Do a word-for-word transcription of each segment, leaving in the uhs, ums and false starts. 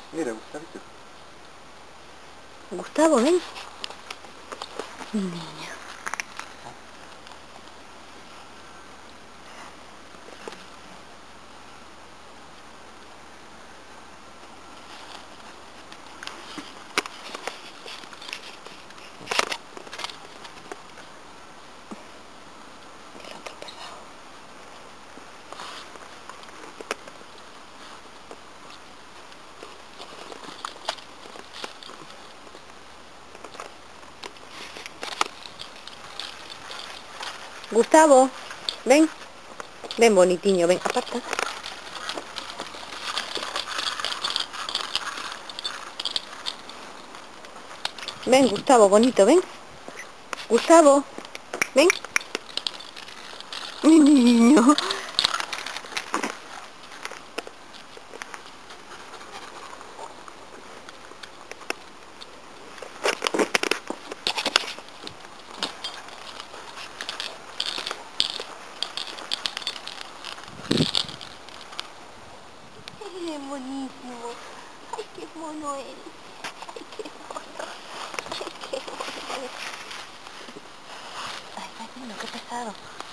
Mira, Gustavito. Gustavo, ven. Mi niño. El otro pesado. Gustavo, ven. Ven, bonitiño, ven, aparta. Ven, Gustavo, bonito, ven. Gustavo, ven. Mi niño. ¡Qué buenísimo! ¡Ay, qué mono eres! ¡Ay, qué mono! ¡Ay, qué mono eres! ¡Ay, ay, mono, qué pesado!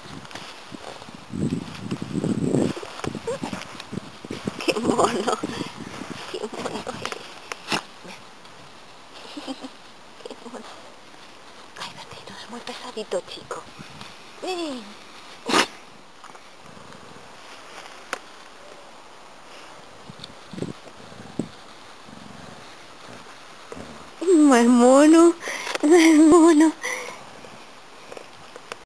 ¡Qué mono! ¡Qué mono eres! ¡Qué mono! ¡Ay, gatito, es muy pesadito, chico! ¡Ven! Más mono, más mono.